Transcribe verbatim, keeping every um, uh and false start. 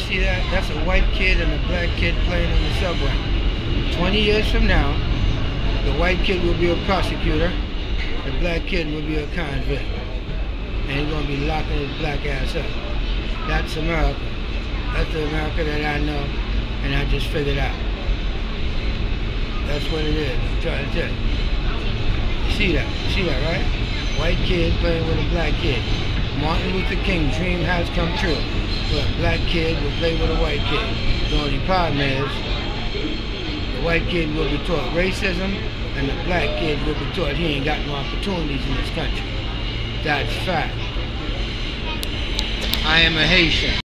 see that? That's a white kid and a black kid playing on the subway. twenty years from now, the white kid will be a prosecutor, the black kid will be a convict. And he's going to be locking his black ass up. That's America. That's the America that I know and I just figured out. That's what it is. I'm trying to tell you. You see that? You see that, right? White kid playing with a black kid. Martin Luther King's dream has come true. But a black kid will play with a white kid. The only problem is, the white kid will be taught racism, and the black kid will be taught he ain't got no opportunities in this country. That's fact. I am a Haitian.